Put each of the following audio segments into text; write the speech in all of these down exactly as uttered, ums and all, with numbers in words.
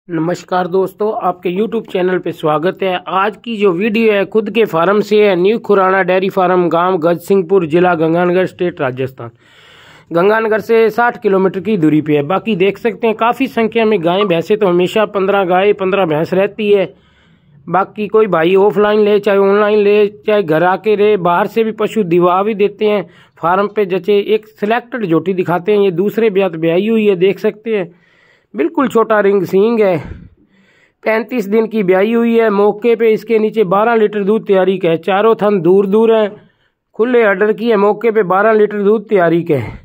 नमस्कार दोस्तों, आपके यूट्यूब चैनल पे स्वागत है। आज की जो वीडियो है खुद के फार्म से है। न्यू खुराना डेयरी फार्म, गांव गजसिंहपुर, जिला गंगानगर, स्टेट राजस्थान। गंगानगर से साठ किलोमीटर की दूरी पे है। बाकी देख सकते हैं काफ़ी संख्या में गायें भैंसे तो हमेशा पंद्रह गाय पंद्रह भैंस रहती है। बाकी कोई भाई ऑफलाइन ले चाहे ऑनलाइन ले चाहे घर आके रहे, बाहर से भी पशु दिवा भी देते हैं फार्म पे। जैसे एक सिलेक्टेड जोटी दिखाते हैं, ये दूसरे ब्यात ब्याई हुई है, देख सकते हैं। बिल्कुल छोटा रिंग सींग है, पैंतीस दिन की ब्याई हुई है। मौके पे इसके नीचे बारह लीटर दूध तैयारी का है। चारों थन दूर दूर है, खुले ऑर्डर की है। मौके पे बारह लीटर दूध तैयारी का है।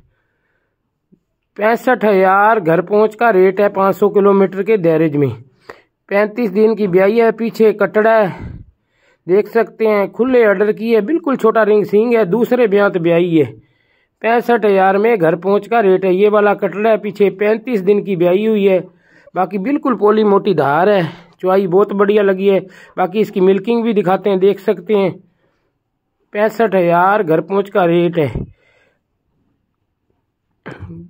पैंसठ हजार घर पहुंच का रेट है, पाँच सौ किलोमीटर के दैरेज में। पैंतीस दिन की ब्याई है, पीछे कटड़ा है, देख सकते हैं। खुले ऑर्डर की है, बिल्कुल छोटा रिंग सींग है, दूसरे ब्यात ब्याई है। पैंसठ हजार में घर पहुंच का रेट है। ये वाला कटड़ा है, पीछे पैंतीस दिन की ब्याई हुई है। बाकी बिल्कुल पोली मोटी धार है, चुआई बहुत बढ़िया लगी है। बाकी इसकी मिल्किंग भी दिखाते हैं, देख सकते हैं। पैंसठ हजार घर पहुंच का रेट है।